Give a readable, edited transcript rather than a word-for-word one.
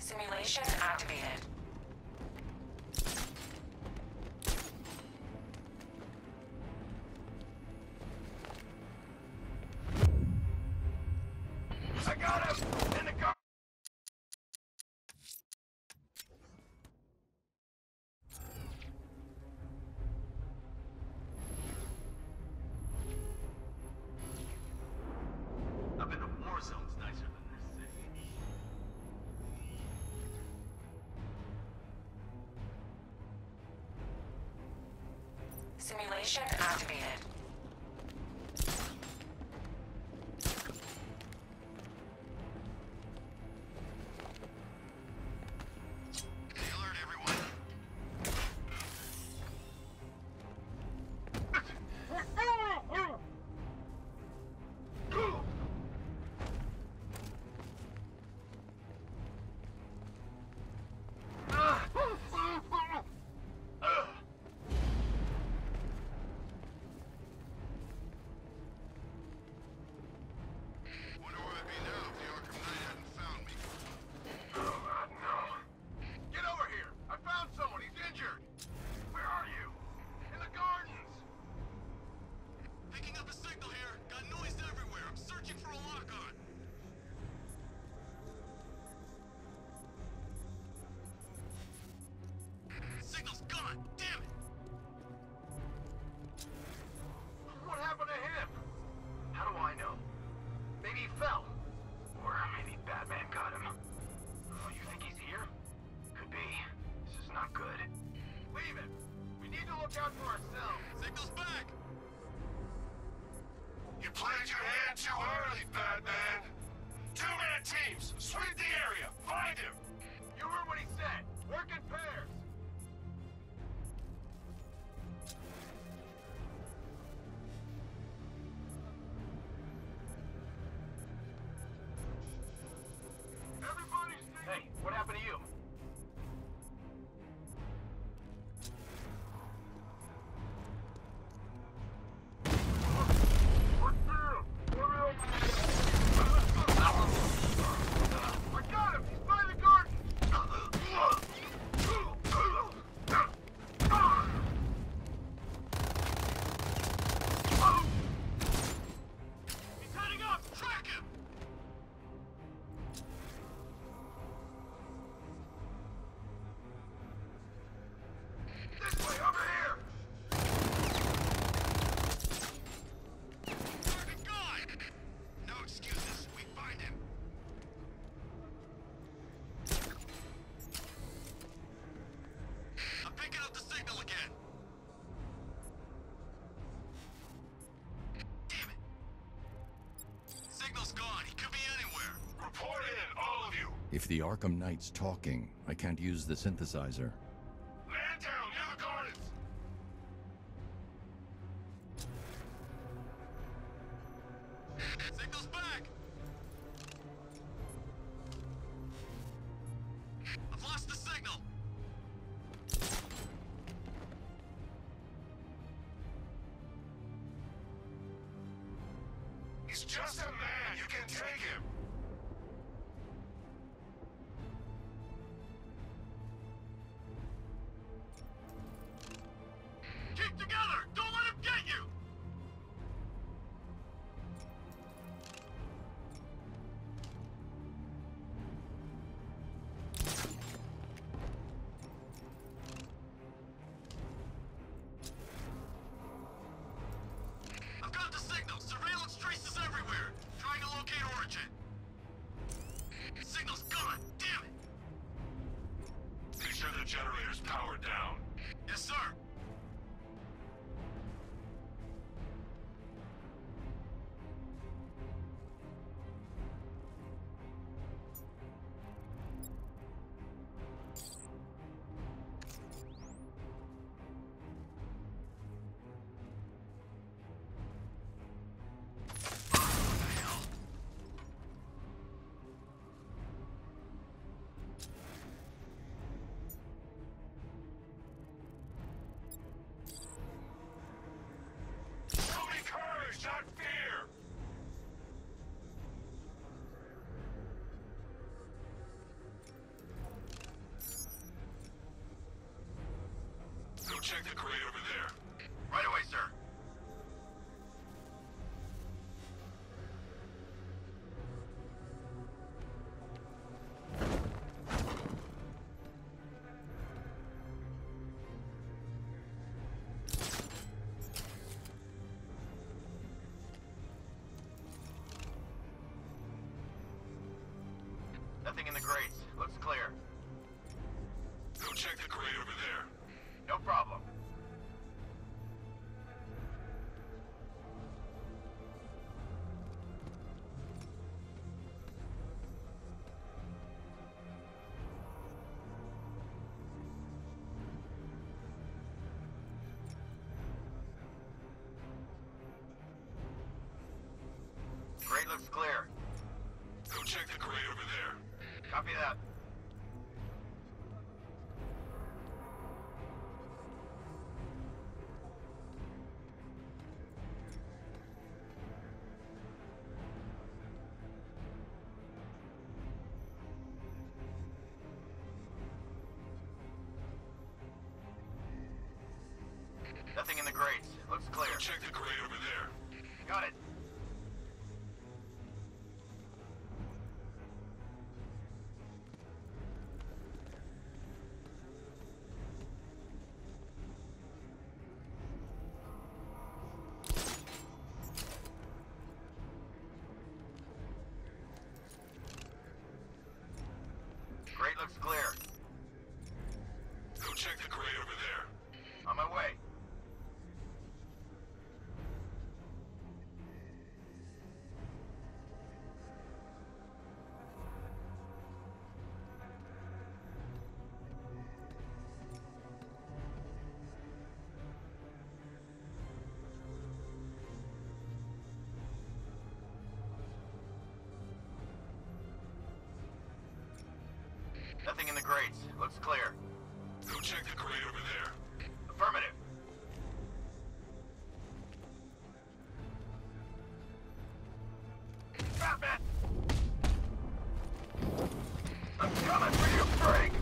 Simulation activated. I got him! In the car! I bet the war zone's nicer than this city. Simulation activated. If the Arkham Knight's talking, I can't use the synthesizer. Man down, near the gardens! Signal's back! I've lost the signal! He's just a man, you can take him! Keep together! Don't let him get you! I've got the signal. Surveillance traces everywhere. Trying to locate Origin. Signal's gone. Damn it! Make sure the generator's powered down. Yes, sir. check the crate over there. Right away, sir. Nothing in the crates. Looks clear. Go check the crate over there. No problem. Crate looks clear. Go check the crate over there. Copy that. Nothing in the crates. Looks clear. Go check the crate over there. Got it. Crate looks clear. Go check the crate over there. On my way. Nothing in the crates. Looks clear. Go check the crate over there. Affirmative. Batman! I'm coming for you, freak!